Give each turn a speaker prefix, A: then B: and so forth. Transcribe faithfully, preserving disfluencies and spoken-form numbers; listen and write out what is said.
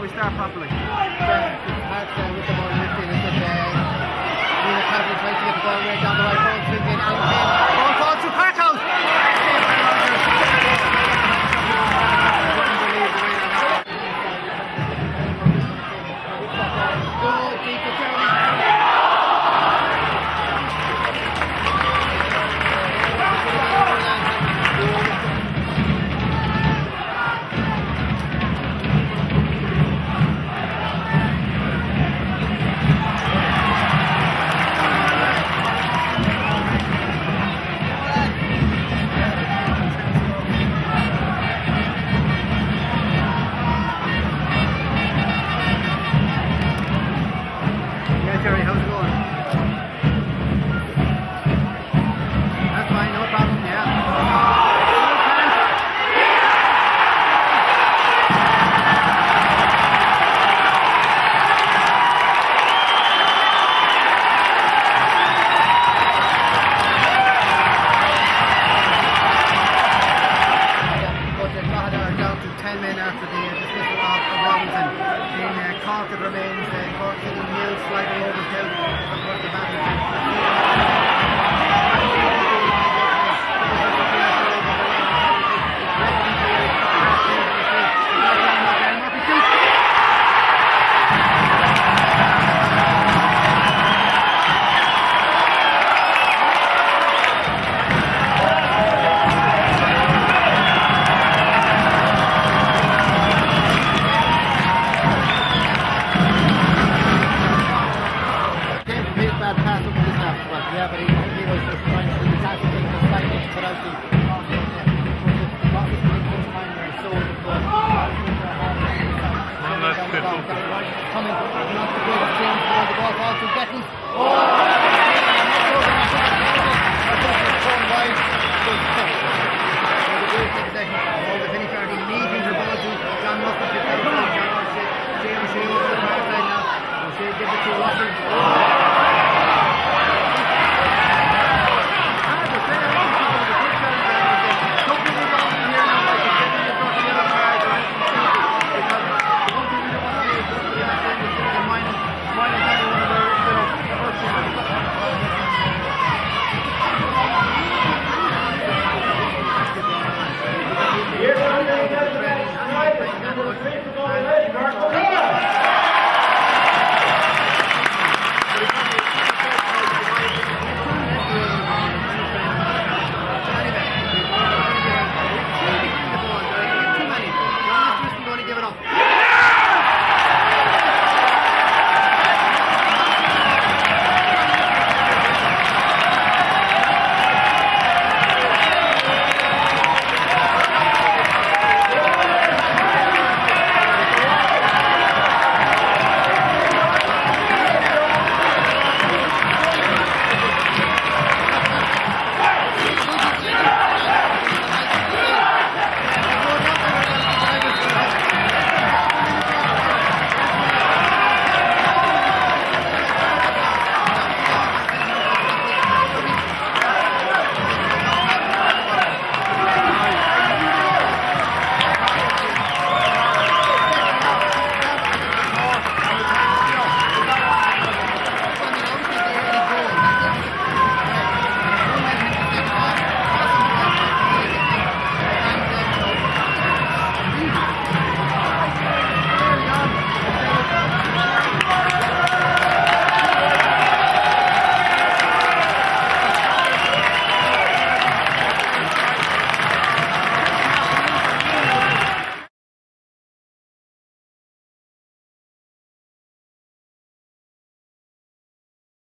A: we start properly.
B: Harps uh, with the ball lifting. This is Nina Cassidy trying to get the ball right down the right ball. Swings in, Alan Payne. Ball falls to Parkhouse. Goal deep for Terryland.
A: Terry, how's it going? That's fine, no problem, yeah. But the Drogheda are down to ten men after the dismissal of Robinson. In uh, Cork it remains uh, Cork City Hill slightly over Galway. Of course, the yeah, but he, he was just trying to do the task thing and slightly put out the cross on there. The cross is being put behind there, so the ball. Coming, not the greatest change, but the ball falls to Bettens. Oh! Going wide. Good stuff. So the great second. Oh, the finish already leading the ball to John Russell.